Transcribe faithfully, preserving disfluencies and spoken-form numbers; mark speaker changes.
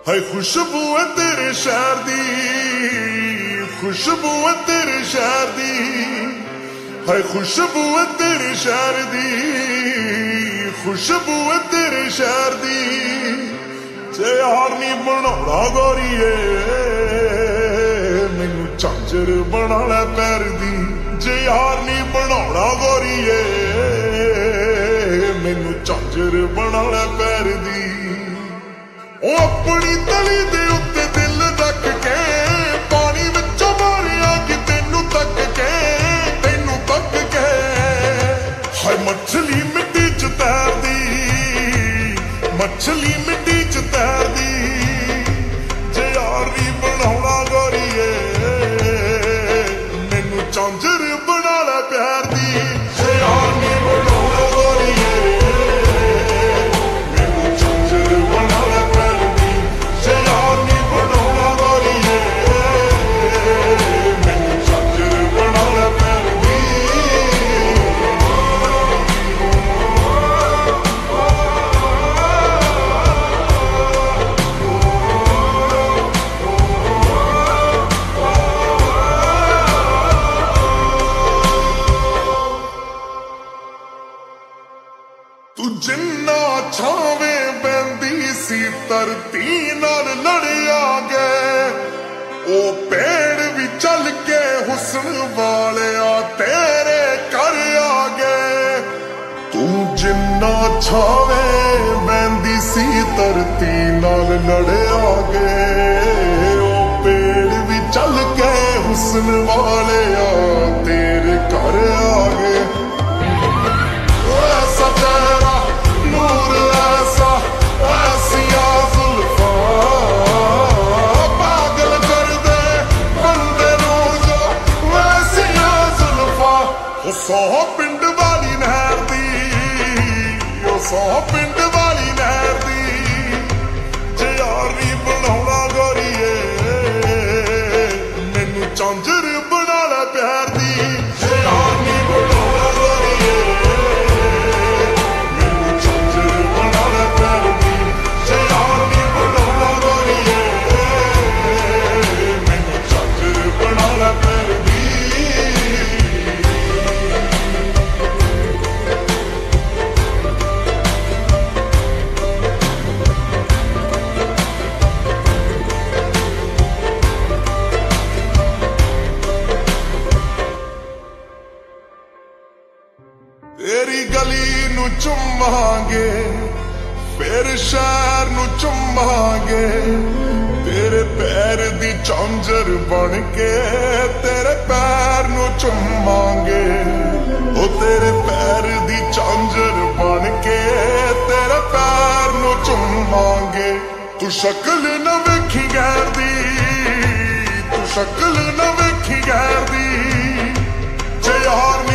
Speaker 1: हाय खुशबू है तेरे शहर दी, खुशबू है तेरे शहर दी, हाय खुशबू है तेरे शहर दी, खुशबू है तेरे शहर दी। जे यार नी बनाउणा गोरीए मैनू झांझर बना लै पैर दी, जे यार नी बनाउणा गोरीए मैनू झांझर बना लै पैर दी। ओ अपनी तली दे उत्ते दिल रख के पानी विचों मारिया कि तेनू तक के तेनू तक के, हाय मछली मिट्टी च तैरदी, मछली मिट्टी च तैरदी। जे यार नी बनाउणा गोरीए मैनू झांझर बना लै प्यार दी, जे यार नी बनाउणा गोरीए तू जिन्ना छावे बहंदी सी धरती नाल लड़िया गए, ओ पेड़ भी चल के हुस्न वालिया तेरे घर आ गए। तू जिन्ना छावे बहंदी सी धरती नाल लड़िया गए, ओ पेड़ भी चल के हुस्न वालिया तेरे घर आ गए। सौ पिंड वाली नहर दी, ओ सौ पिंड वाली नहर दी। जे यार नी बनाउणा गोरीए मैनू झांझर बना लै प्यार दी, जे यार नी बनाउणा गोरीए मैनू झांझर बना लै प्यार दी, जे यार नी बनाउणा गोरीए मैनू झांझर बना लै प्यार दी। तेरी गली नू चुमांगे फिर शहर नू चुमांगे, तेरे पैर दी झांझर बन के तेरे पैर नू चुमांगे, ओ तेरे पैर दी झांझर बन के तेरे पैर नू चुमांगे। तू शक्ल न वेखी गैर दी, तू शक्ल न वेखी गैर दी, जे यार